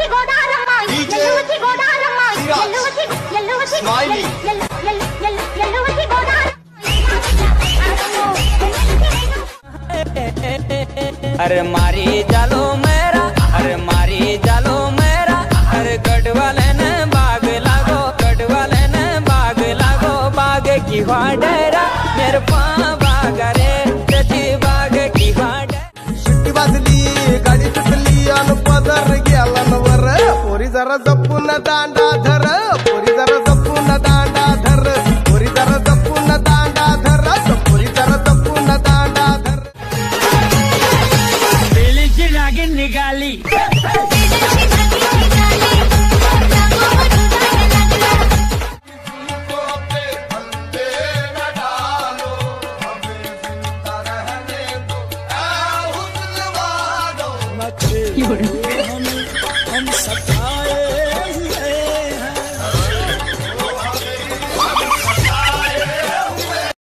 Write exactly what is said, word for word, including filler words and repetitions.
अरे मारी जालो मेरा, अरे मारी जालो मेरा, अरे गढ़वाले ने बाग लागो, गढ़वाले ने बाग लागो, बाग की वाडेरा मेरे पाँव बाग रे, तेरी बाग की वाडेरा। शिट्टी वाजली गाडी सुटली अन पदर गेला नवर, पोरी जरा जपून दांडा धर, पोरी जरा जपून दांडा धर, पोरी जरा जपून दांडा धर, पोरी जरा जपून दांडा धर। बेलीची नागिन निघाली, हम सब